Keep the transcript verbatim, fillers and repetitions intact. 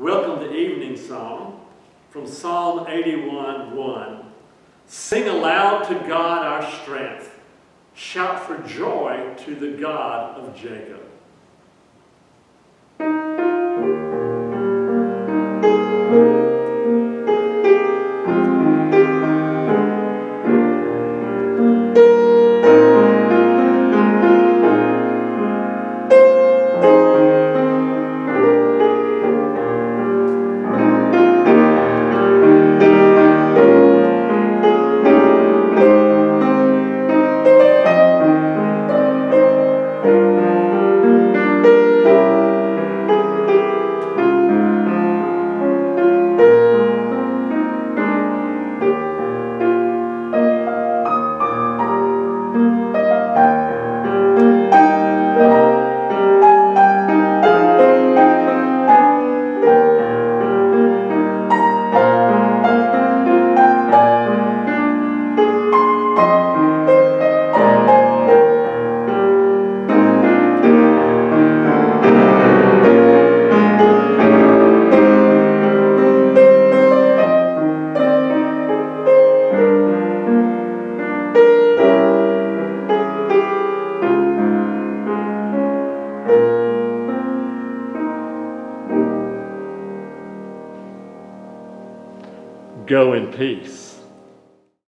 Welcome to Evening Song from Psalm eighty-one, one. Sing aloud to God our strength. Shout for joy to the God of Jacob. Go in peace.